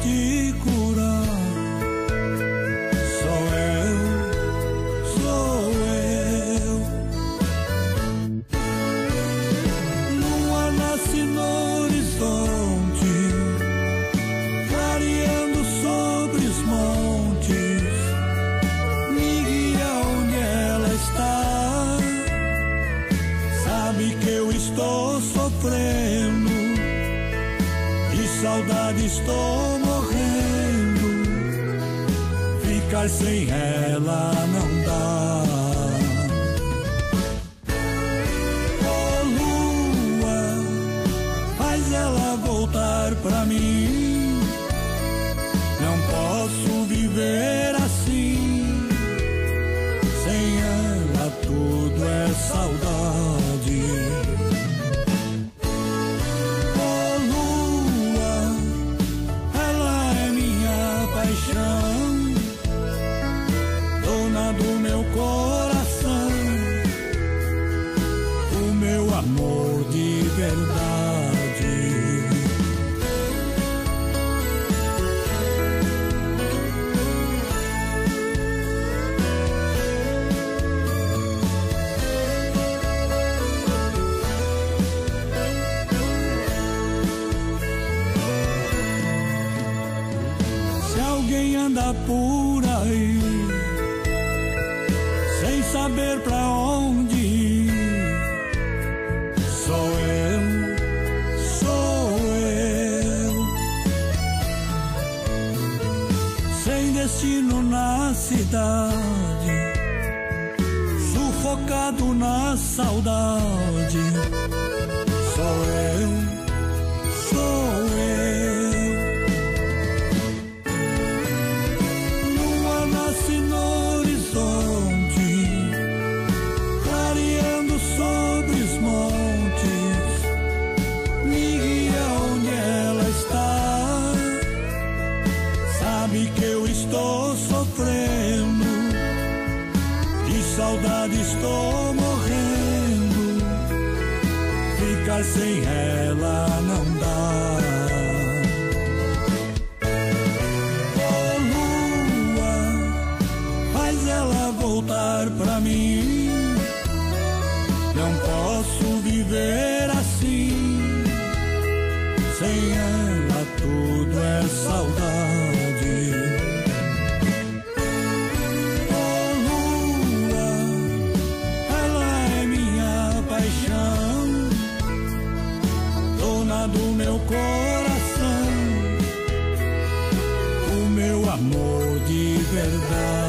te curar. Sou eu, sou eu. Lua nasce no horizonte, clareando sobre os montes. Me guia onde ela está. Sabe que eu estou sofrendo, de saudade estou morrendo. Ficar sem ela não dá. Oh lua, faz ela voltar pra mim. Não posso viver assim. Sem ela tudo é saudade. Oh lua, ela é minha paixão, dona do meu coração, o meu amor de verdade. Se alguém anda por aí sem saber pra onde ir, sou eu, sou eu. Sem destino na cidade, sufocado na saudade, sou eu, sou eu. Lua nasce no horizonte, clareando sobre os montes. Me guia onde ela está. Sabe que eu estou sofrendo, de saudade estou morrendo. Ficar sem ela não dá. Oh lua, faz ela voltar pra mim. Não posso viver assim. Sem ela tudo é saudade. Oh lua, ela é minha paixão, dona do meu coração, o meu amor de verdade.